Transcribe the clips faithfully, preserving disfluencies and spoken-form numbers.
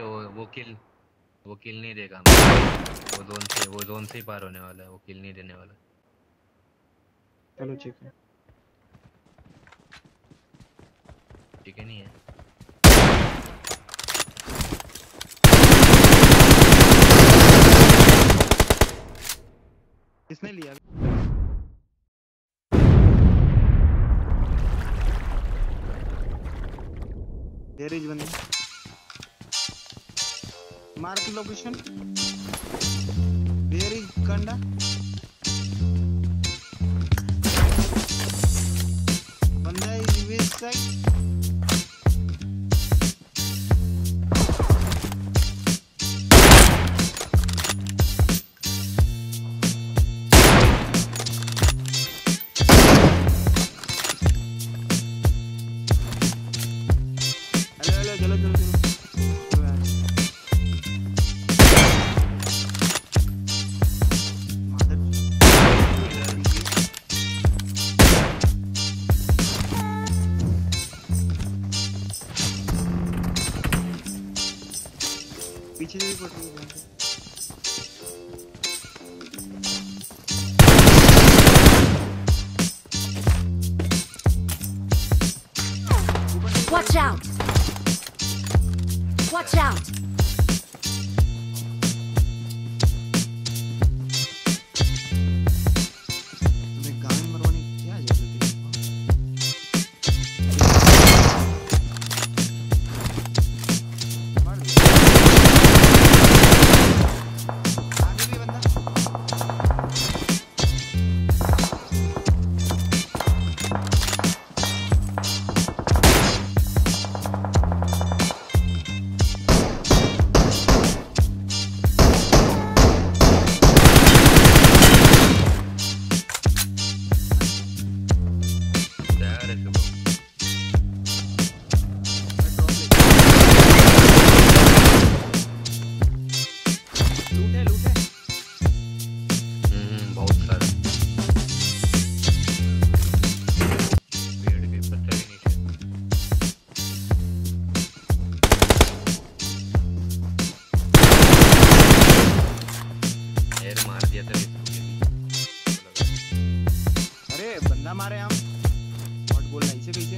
वो वो किल वो किल नहीं देगा वो जोन से वो जोन से ही पार होने वाला है, वो किल नहीं देने वाला। चलो ठीक है ठीक है नहीं है। किसने लिया? There is one. Mark location. Where is Kanda? Banda is west side. चलो चलो चलो पीछे से भी पड़ रही है। Watch out! Watch out! तुम्हें गाँव में मरवाने की क्या जरूरत है? मार दिया। आगे भी बंदा। अरे बंदा मारे हम और बोल नहीं से पीछे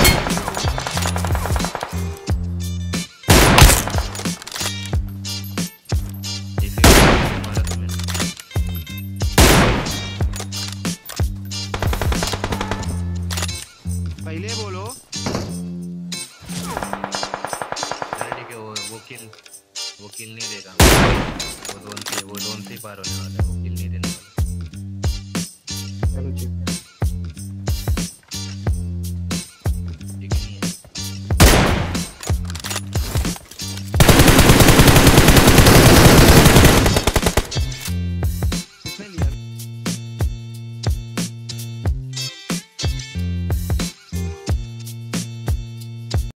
पहले बोलो। ठीक है वो वो किल वो किल नहीं देगा वो जोन से वो जोन से ही पार होने वाला है।